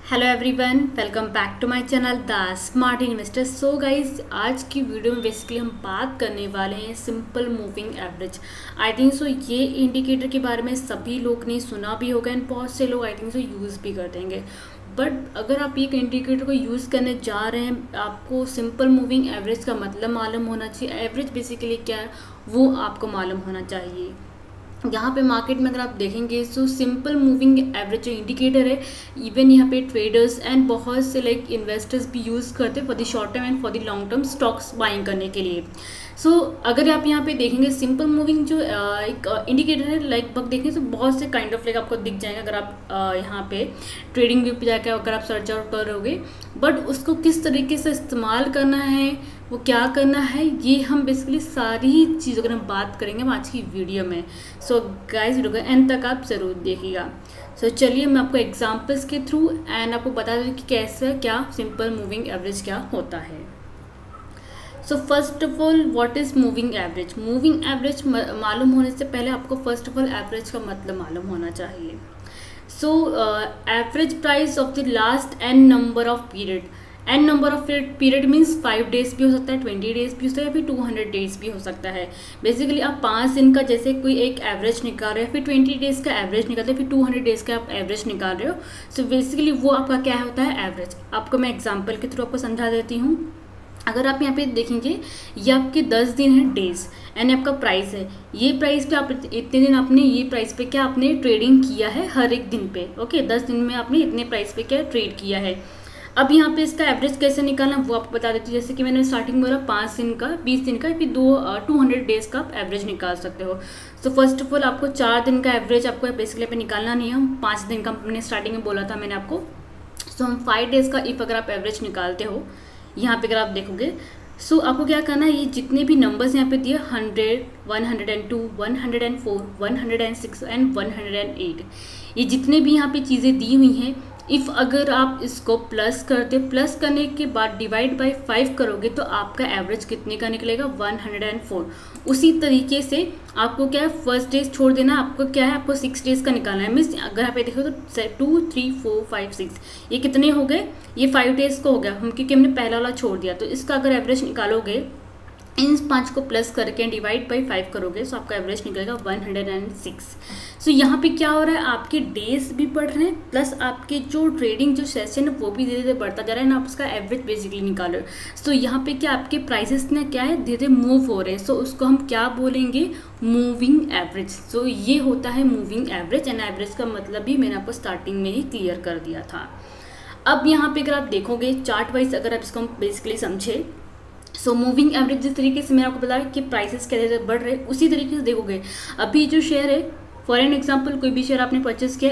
Hello everyone, welcome back to my channel the Smart Investor. So guys, आज की video में basically हम बात करने वाले हैं simple moving average. I think so ये इंडिकेटर के बारे में सभी लोग ने सुना भी होगा एंड बहुत से लोग आई थिंक सो यूज़ भी कर देंगे। बट अगर आप एक इंडिकेटर को यूज़ करने जा रहे हैं, आपको सिंपल मूविंग एवरेज का मतलब मालूम होना चाहिए। एवरेज बेसिकली क्या है वो आपको मालूम होना चाहिए। यहाँ पे मार्केट में अगर आप देखेंगे तो सिंपल मूविंग एवरेज जो इंडिकेटर है, इवन यहाँ पे ट्रेडर्स एंड बहुत से लाइक इन्वेस्टर्स भी यूज़ करते हैं for the short term and for the long term stocks buying करने के लिए। सो अगर आप यहाँ पे देखेंगे सिंपल मूविंग जो एक इंडिकेटर है, लगभग देखें तो बहुत से काइंड ऑफ लाइक आपको दिख जाएंगे अगर आप यहाँ पे ट्रेडिंग व्यू पे जाकर अगर आप सर्च आउट करोगे। बट उसको किस तरीके से इस्तेमाल करना है, वो क्या करना है, ये हम बेसिकली सारी चीज़ों की हम बात करेंगे हम आज की वीडियो में। सो गाइस, वीडियो का एंड तक आप ज़रूर देखिएगा। सो चलिए मैं आपको एग्जांपल्स के थ्रू एंड आपको बता दूँ कि कैसे क्या सिंपल मूविंग एवरेज क्या होता है। So first of all, what is moving average? Moving average मालूम होने से पहले आपको फर्स्ट ऑफ ऑल एवरेज का मतलब मालूम होना चाहिए। So average price of the last N number of period. N number of period means 5 days भी हो सकता है, 20 डेज भी हो सकता है, या फिर 200 डेज भी हो सकता है। बेसिकली आप 5 दिन का जैसे कोई एक एवरेज निकाल रहे हो, फिर 20 डेज का एवरेज निकालते हैं, फिर 200 डेज का आप एवरेज निकाल रहे हो। सो बेसिकली वो आपका क्या होता है, एवरेज। आपको मैं एग्जाम्पल के थ्रू आपको समझा देती हूँ। अगर आप यहाँ पे देखेंगे, ये आपके 10 दिन है डेज एंड आपका प्राइस है। ये प्राइस पे आप इतने दिन आपने ये प्राइस पे क्या आपने ट्रेडिंग किया है हर एक दिन पे। ओके, 10 दिन में आपने इतने प्राइस पे क्या ट्रेड किया है। अब यहाँ पे इसका एवरेज कैसे निकालना वो आपको बता देती हूँ। जैसे कि मैंने स्टार्टिंग में बोला 5 दिन का, 20 दिन का, फिर 200 डेज का आप एवरेज निकाल सकते हो। सो फर्स्ट ऑफ ऑल आपको 4 दिन का एवरेज आपको बेसिकली पे निकालना नहीं है। हम 5 दिन का मैंने स्टार्टिंग में बोला था मैंने आपको। सो हम 5 डेज का इफ अगर आप एवरेज निकालते हो, यहाँ पे अगर आप देखोगे, सो आपको क्या करना है, ये जितने भी नंबर्स यहाँ पे दिए 100, 102, 104, 106 एंड 108, ये जितने भी यहाँ पे चीज़ें दी हुई हैं, इफ़ अगर आप इसको प्लस करते, प्लस करने के बाद डिवाइड बाय 5 करोगे तो आपका एवरेज कितने का निकलेगा, 104। उसी तरीके से आपको क्या है, फर्स्ट डेज छोड़ देना, आपको क्या है, आपको 6 डेज का निकालना है। मीन्स अगर आप देखो तो 2, 3, 4, 5, 6 ये कितने हो गए, ये 5 डेज का हो गया हम, क्योंकि हमने पहला वाला छोड़ दिया। तो इसका अगर एवरेज निकालोगे, इन 5 को प्लस करके डिवाइड बाई 5 करोगे तो आपका एवरेज निकलेगा 106। सो यहाँ पे क्या हो रहा है, आपके डेज भी बढ़ रहे हैं प्लस आपके जो ट्रेडिंग जो सेशन है वो भी धीरे धीरे बढ़ता जा रहा है ना, आप उसका एवरेज बेसिकली निकाल रहे हो। सो यहाँ पे क्या आपके प्राइसेस ने क्या है धीरे धीरे मूव हो रहे हैं। सो उसको हम क्या बोलेंगे, मूविंग एवरेज। सो ये होता है मूविंग एवरेज एंड एवरेज का मतलब भी मैंने आपको स्टार्टिंग में ही क्लियर कर दिया था। अब यहाँ पे अगर आप देखोगे चार्ट वाइज, अगर आप इसको बेसिकली समझे, सो मूविंग एवरेज जिस तरीके से मैंने आपको बताया कि प्राइसेस कैसे बढ़ रहे हैं, उसी तरीके से देखोगे अभी जो शेयर है, फॉर एन एग्जांपल कोई भी शेयर आपने परचेस किया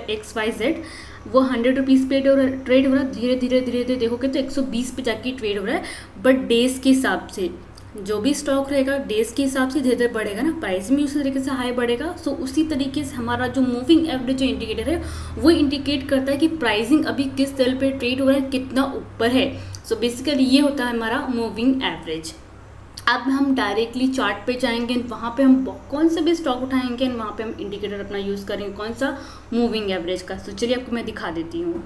XYZ, वो 100 रुपीज़ पे ट्रेड हो रहा है। धीरे धीरे धीरे धीरे देखोगे तो 120 पे जाके ट्रेड हो रहा है। बट डेज के हिसाब से जो भी स्टॉक रहेगा, डेज के हिसाब से धीरे धीरे बढ़ेगा ना, प्राइस भी उसी तरीके से हाई बढ़ेगा। सो उसी तरीके से हमारा जो मूविंग एवरेज जो इंडिकेटर है वो इंडिकेट करता है कि प्राइसिंग अभी किस लेवल पे ट्रेड हो रहा है, कितना ऊपर है। सो बेसिकली ये होता है हमारा मूविंग एवरेज। अब हम डायरेक्टली चार्ट पे जाएंगे, वहाँ पे हम कौन से भी स्टॉक उठाएंगे, वहाँ पे हम इंडिकेटर अपना यूज़ करेंगे कौन सा, मूविंग एवरेज का। तो चलिए आपको मैं दिखा देती हूँ।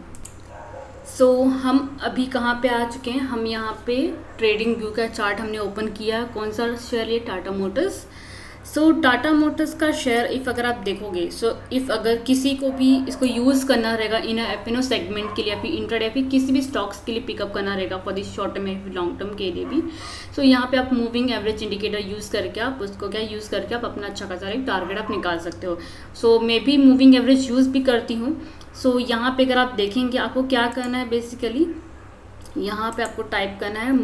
सो हम अभी कहाँ पे आ चुके हैं, हम यहाँ पे ट्रेडिंग व्यू का चार्ट हमने ओपन किया। कौन सा शेयर, ये Tata Motors. So Tata Motors का शेयर इफ़ अगर आप देखोगे, सो इफ़ अगर किसी को भी इसको यूज़ करना रहेगा इन एफएनओ सेगमेंट के लिए, फिर इंट्राडे, फिर किसी भी स्टॉक्स के लिए पिकअप करना रहेगा फॉर दिस शॉर्ट टर्म या लॉन्ग टर्म के लिए भी, सो यहाँ पे आप मूविंग एवरेज इंडिकेटर यूज़ करके आप उसको क्या यूज़ करके आप अपना अच्छा खासा एक टारगेट आप निकाल सकते हो। सो मैं भी मूविंग एवरेज यूज़ भी करती हूँ। सो यहाँ पे अगर आप देखेंगे, आपको क्या करना है, बेसिकली यहाँ पे आपको टाइप करना है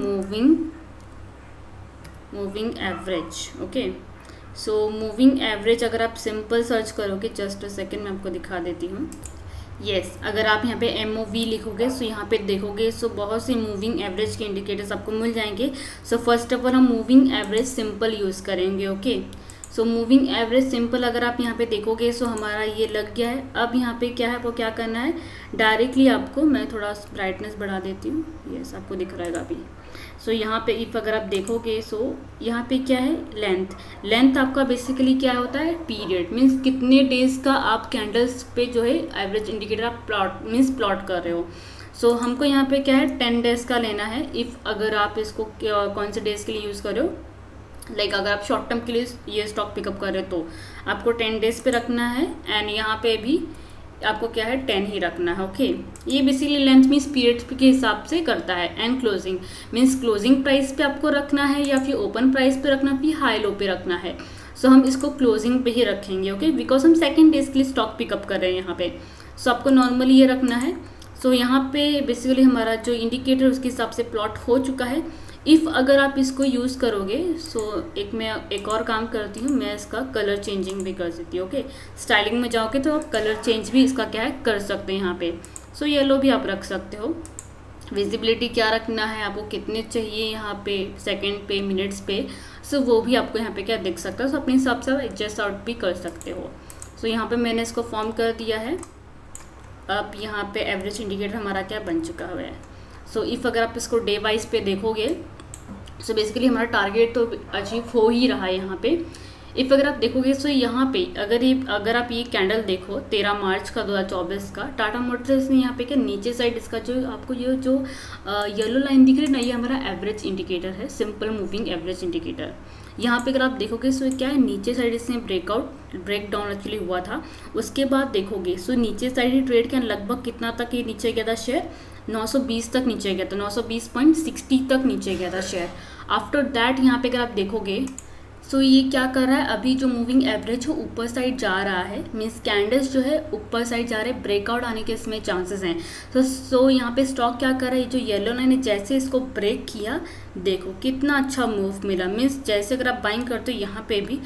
moving average. Okay, so moving average अगर आप सिंपल सर्च करोगे, जस्ट अ सेकेंड मैं आपको दिखा देती हूँ। येस, अगर आप यहाँ पे MOV लिखोगे, सो यहाँ पे देखोगे, सो बहुत से मूविंग एवरेज के इंडिकेटर्स आपको मिल जाएंगे। सो फर्स्ट ऑफ ऑल हम मूविंग एवरेज सिंपल यूज़ करेंगे। Okay, so moving average simple अगर आप यहाँ पे देखोगे सो हमारा ये लग गया है। अब यहाँ पे क्या है वो क्या करना है, डायरेक्टली आपको मैं थोड़ा ब्राइटनेस बढ़ा देती हूँ, यस आपको दिख रहा है अभी। सो यहाँ पे इफ अगर आप देखोगे सो यहाँ पे क्या है, लेंथ आपका बेसिकली क्या होता है, पीरियड मीन्स कितने डेज का आप कैंडल्स पे जो है एवरेज इंडिकेटर आप प्लॉट कर रहे हो। सो हमको यहाँ पे क्या है 10 डेज का लेना है। इफ़ अगर आप इसको कौन से डेज के लिए यूज़ कर रहे हो, लाइक अगर आप शॉर्ट टर्म के लिए ये स्टॉक पिकअप कर रहे हो तो आपको 10 डेज पे रखना है, एंड यहाँ पे भी आपको क्या है 10 ही रखना है। ओके, ये बेसिकली लेंथ मीन्स पीरियड्स के हिसाब से करता है। And closing means closing price पे आपको रखना है या फिर ओपन प्राइस पे रखना, फिर हाई लो पे रखना है। सो हम इसको क्लोजिंग पे ही रखेंगे, ओके, बिकॉज हम सेकेंड डेज के लिए स्टॉक पिकअप कर रहे हैं यहाँ पे। सो आपको नॉर्मली ये रखना है। सो यहाँ पे बेसिकली हमारा जो इंडिकेटर उसके हिसाब से प्लॉट हो चुका है। इफ़ अगर आप इसको यूज़ करोगे सो मैं एक और काम करती हूँ, मैं इसका कलर चेंजिंग भी कर सकती हूँ। ओके, स्टाइलिंग में जाओगे तो आप कलर चेंज भी इसका क्या है कर सकते हैं यहाँ पे। सो येलो भी आप रख सकते हो। विजिबिलिटी क्या रखना है आपको, कितने चाहिए यहाँ पे सेकंड पे मिनट्स पे, सो वो भी आपको यहाँ पे क्या दिख सकता है। सो अपने हिसाब से एडजस्ट आउट भी कर सकते हो। सो यहाँ पे मैंने इसको फॉर्म कर दिया है। अब यहाँ पे एवरेज इंडिकेटर हमारा क्या बन चुका हुआ है। सो इफ़ अगर आप इसको डे वाइज पे देखोगे सो बेसिकली हमारा टारगेट तो अचीव हो ही रहा है यहाँ पे। इफ़ अगर आप देखोगे सो यहाँ पे अगर आप ये कैंडल देखो 13 मार्च का 2024 का, टाटा मोटर्स ने यहाँ पे क्या नीचे साइड इसका जो आपको ये जो येलो लाइन दिख रही है ना, ये हमारा एवरेज इंडिकेटर है, सिंपल मूविंग एवरेज इंडिकेटर। यहाँ पे अगर आप देखोगे सो क्या है नीचे साइड इसने ब्रेक डाउन एक्चुअली हुआ था। उसके बाद देखोगे सो नीचे साइड ही ट्रेड के लगभग कितना तक ये नीचे गया था, शेयर 920 तक नीचे गया था, 920.60 तक नीचे गया था शेयर। आफ्टर दैट यहाँ पे अगर आप देखोगे सो ये क्या कर रहा है, अभी जो मूविंग एवरेज हो ऊपर साइड जा रहा है, मीन्स कैंडल्स जो है ऊपर साइड जा रहे हैं, ब्रेकआउट आने के इसमें चांसेस हैं। सो यहाँ पे स्टॉक क्या कर रहा है, जो येलो लाइन है जैसे इसको ब्रेक किया देखो कितना अच्छा मूव मिला। मीन्स जैसे अगर आप बाइंग करते हो यहाँ पे भी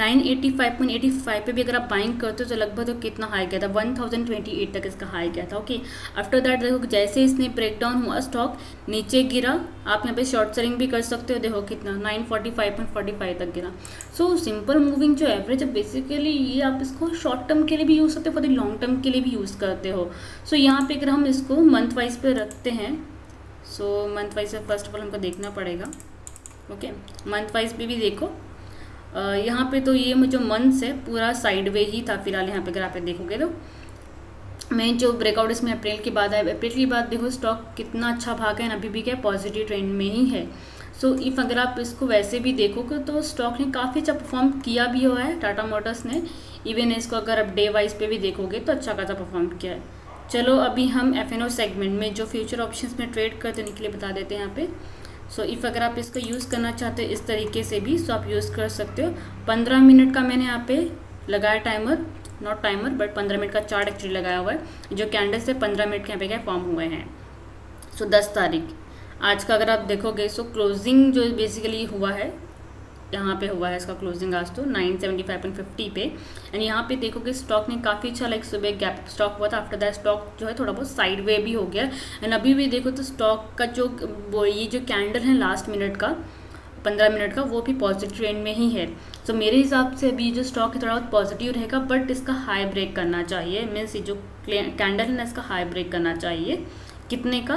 985.85 पे भी अगर आप बाइंग करते हो तो लगभग तो कितना हाई गया था, 1028 तक इसका हाई गया था। ओके, आफ्टर दैट देखो जैसे इसने ब्रेक डाउन हुआ स्टॉक नीचे गिरा, आप यहाँ पे शॉर्ट सेलिंग भी कर सकते हो, देखो कितना 945.45 तक गिरा। सो सिंपल मूविंग जो एवरेज है बेसिकली ये आप इसको शॉर्ट टर्म के लिए भी यूज़ करते हो, फॉर द लॉन्ग टर्म के लिए भी यूज़ करते हो। सो यहाँ पे अगर हम इसको मंथ वाइज पे रखते हैं so month wise first of all हमको देखना पड़ेगा। ओके, मंथ वाइज पे भी देखो यहाँ पे तो ये जो मंथ्स है पूरा साइडवे ही था फिलहाल। यहाँ पे अगर आप देखोगे तो मैं जो ब्रेकआउट इसमें अप्रैल के बाद आया, अप्रैल के बाद देखो स्टॉक कितना अच्छा भागा है, अभी भी क्या पॉजिटिव ट्रेंड में ही है। सो इफ़ अगर आप इसको वैसे भी देखोगे तो स्टॉक ने काफ़ी अच्छा परफॉर्म किया भी हुआ है, टाटा मोटर्स ने। इवन इसको अगर आप डे वाइज पे भी देखोगे तो अच्छा खासा परफॉर्म किया है। चलो अभी हम F&O सेगमेंट में जो फ्यूचर ऑप्शंस में ट्रेड करते हैं के लिए बता देते हैं यहाँ पे। सो इफ़ अगर आप इसको यूज़ करना चाहते हो इस तरीके से भी सो आप यूज़ कर सकते हो। 15 मिनट का मैंने यहाँ पे लगाया timer, not timer but 15 minute का चार्ट एक्चुअली लगाया हुआ है। जो कैंडल्स से 15 मिनट के यहाँ पे क्या फॉर्म हुए हैं। सो 10 तारीख आज का अगर आप देखोगे सो क्लोजिंग जो बेसिकली हुआ है यहाँ पे हुआ है इसका क्लोजिंग आज तो 975.50 पे। एंड यहाँ पे देखोगे स्टॉक ने काफ़ी अच्छा लाइक सुबह गैप स्टॉक हुआ था, आफ्टर दैट स्टॉक जो है थोड़ा बहुत साइड वे भी हो गया। एंड अभी भी देखो तो स्टॉक का जो ये जो कैंडल है लास्ट मिनट का 15 मिनट का वो भी पॉजिटिव ट्रेंड में ही है। सो मेरे हिसाब से अभी जो स्टॉक है थोड़ा बहुत पॉजिटिव रहेगा, बट इसका हाई ब्रेक करना चाहिए। मीन्स ये जो कैंडल है ना इसका हाई ब्रेक करना चाहिए, कितने का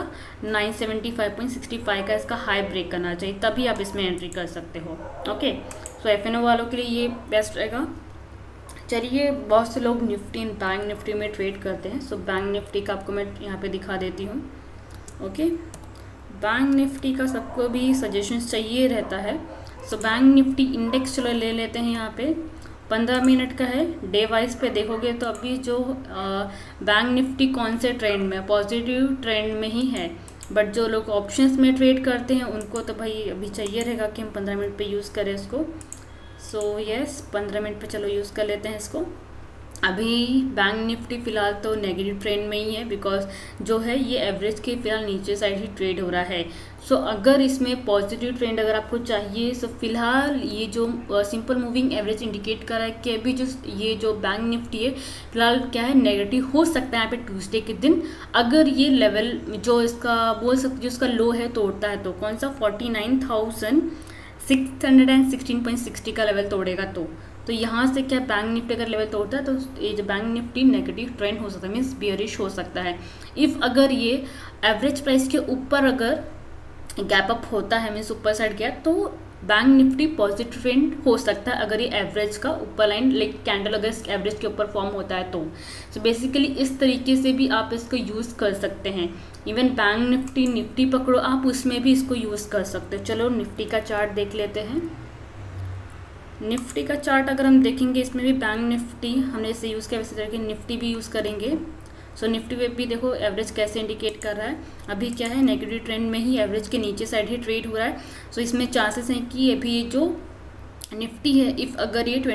975.65 का इसका हाई ब्रेक करना चाहिए, तभी आप इसमें एंट्री कर सकते हो। ओके, सो F&O वालों के लिए ये बेस्ट रहेगा। चलिए बहुत से लोग निफ्टी एंड बैंक निफ्टी में ट्रेड करते हैं। सो बैंक निफ्टी का आपको मैं यहाँ पे दिखा देती हूँ। ओके, बैंक निफ्टी का सबको भी सजेशंस चाहिए रहता है। सो बैंक निफ्टी इंडेक्स चलो ले लेते हैं। यहाँ पे 15 मिनट का है, डे वाइज पे देखोगे तो अभी जो बैंक निफ्टी कौन से ट्रेंड में, पॉजिटिव ट्रेंड में ही है। बट जो लोग ऑप्शंस में ट्रेड करते हैं उनको तो भाई अभी चाहिए रहेगा कि हम 15 मिनट पे यूज़ करें इसको। सो यस 15 मिनट पे चलो यूज़ कर लेते हैं इसको। अभी बैंक निफ्टी फ़िलहाल तो नेगेटिव ट्रेंड में ही है, बिकॉज जो है ये एवरेज के फिलहाल नीचे साइड ही ट्रेड हो रहा है। सो अगर इसमें पॉजिटिव ट्रेंड अगर आपको चाहिए सो फिलहाल ये जो सिंपल मूविंग एवरेज इंडिकेट कर रहा है कि अभी जो ये जो बैंक निफ्टी है फिलहाल क्या है नेगेटिव हो सकता है यहाँ पे ट्यूसडे के दिन। अगर ये लेवल जो इसका बोल सकते जो इसका लो है तोड़ता है तो कौन सा 49,616.60 का लेवल तोड़ेगा तो तो यहाँ से क्या बैंक निफ्टी अगर लेवल तोड़ता है तो ये जो बैंक निफ्टी नेगेटिव ट्रेंड हो सकता है, मीन्स बियरिश हो सकता है। इफ़ अगर ये एवरेज प्राइस के ऊपर अगर गैप अप होता है, मीन्स ऊपर साइड गया, तो बैंक निफ्टी पॉजिटिव ट्रेंड हो सकता है अगर ये एवरेज का ऊपर लाइन लाइक कैंडल अगर एवरेज के ऊपर फॉर्म होता है तो। सो बेसिकली इस तरीके से भी आप इसको यूज़ कर सकते हैं। इवन बैंक निफ्टी पकड़ो आप, उसमें भी इसको यूज़ कर सकते हो। चलो निफ्टी का चार्ट देख लेते हैं। निफ्टी का चार्ट अगर हम देखेंगे, इसमें भी बैंक निफ्टी हमने इसे यूज़ किया, वैसे करके निफ्टी भी यूज़ करेंगे। सो निफ्टी पे भी देखो एवरेज कैसे इंडिकेट कर रहा है। अभी क्या है, नेगेटिव ट्रेंड में ही एवरेज के नीचे साइड ही ट्रेड हो रहा है। सो इसमें चांसेस हैं कि अभी ये जो निफ्टी है, इफ़ अगर ये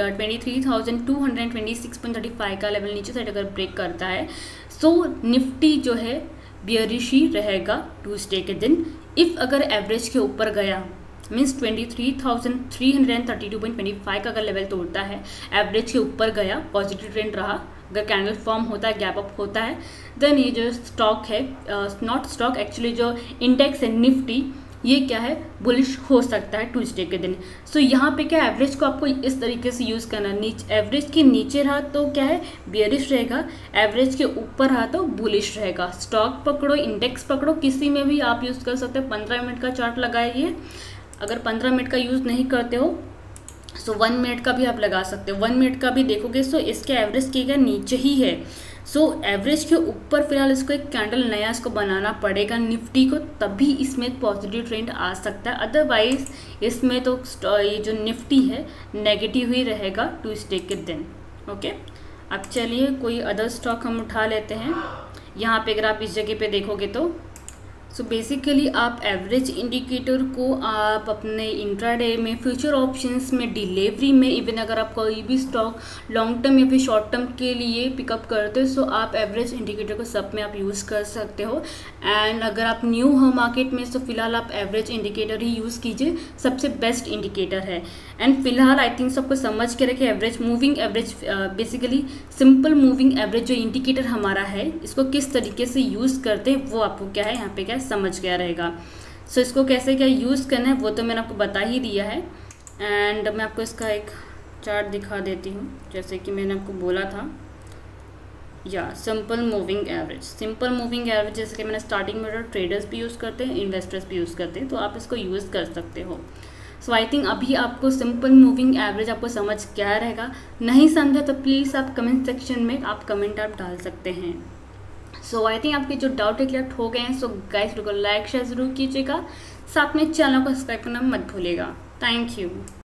23,226.35 का लेवल नीचे साइड अगर ब्रेक करता है, सो निफ्टी जो है बियरिश ही रहेगा ट्यूसडे के दिन। इफ़ अगर एवरेज के ऊपर गया, मीन्स 23,332.25 का अगर लेवल तोड़ता है, एवरेज के ऊपर गया, पॉजिटिव ट्रेंड रहा, अगर कैंडल फॉर्म होता है, गैप अप होता है, देन ये जो स्टॉक है, नॉट स्टॉक एक्चुअली जो इंडेक्स है निफ्टी, ये क्या है, बुलिश हो सकता है ट्यूसडे के दिन। सो यहाँ पे क्या एवरेज को आपको इस तरीके से यूज़ करना, एवरेज के नीचे रहा तो क्या है बियरिश रहेगा, एवरेज के ऊपर रहा तो बुलिश रहेगा। स्टॉक पकड़ो, इंडेक्स पकड़ो, किसी में भी आप यूज़ कर सकते हो। 15 मिनट का चार्ट लगाइए। अगर 15 मिनट का यूज़ नहीं करते हो सो 1 मिनट का भी आप लगा सकते हो। 1 मिनट का भी देखोगे सो इसके एवरेज के क्या नीचे ही है। सो एवरेज के ऊपर फिलहाल इसको एक कैंडल नया इसको बनाना पड़ेगा निफ्टी को, तभी इसमें पॉजिटिव ट्रेंड आ सकता है। अदरवाइज इसमें तो ये जो निफ्टी है नेगेटिव ही रहेगा ट्यूसडे के दिन। ओके, अब चलिए कोई अदर स्टॉक हम उठा लेते हैं। यहाँ पे अगर आप इस जगह पे देखोगे तो सो बेसिकली आप एवरेज इंडिकेटर को आप अपने इंट्राडे में, फ्यूचर ऑप्शंस में, डिलीवरी में, इवन अगर आप कोई भी स्टॉक लॉन्ग टर्म या फिर शॉर्ट टर्म के लिए पिकअप करते हो, सो आप एवरेज इंडिकेटर को सब में आप यूज़ कर सकते हो। एंड अगर आप न्यू हो मार्केट में, सो फिलहाल आप एवरेज इंडिकेटर ही यूज़ कीजिए, सबसे बेस्ट इंडिकेटर है। एंड फिलहाल आई थिंक सबको समझ के रखे average moving average, basically simple moving average जो इंडिकेटर हमारा है, इसको किस तरीके से यूज़ करते हैं वो आपको क्या है यहाँ पे क्या समझ गया रहेगा। सो इसको कैसे क्या यूज़ करना है वो तो मैंने आपको बता ही दिया है। एंड मैं आपको इसका एक चार्ट दिखा देती हूँ, जैसे कि मैंने आपको बोला था, या simple moving average. Simple moving average जैसे कि मैंने स्टार्टिंग में, ट्रेडर्स भी यूज़ करते हैं, इन्वेस्टर्स भी यूज़ करते हैं, तो आप इसको यूज़ कर सकते हो। सो आई थिंक अभी आपको सिंपल मूविंग एवरेज आपको समझ क्या रहेगा। नहीं समझा तो प्लीज़ आप कमेंट सेक्शन में आप कमेंट आप डाल सकते हैं। सो आई थिंक आपके जो डाउट है क्लियर हो गए हैं। सो गाइस वीडियो को लाइक शेयर ज़रूर कीजिएगा, साथ में चैनल को सब्सक्राइब करना मत भूलिएगा। Thank you.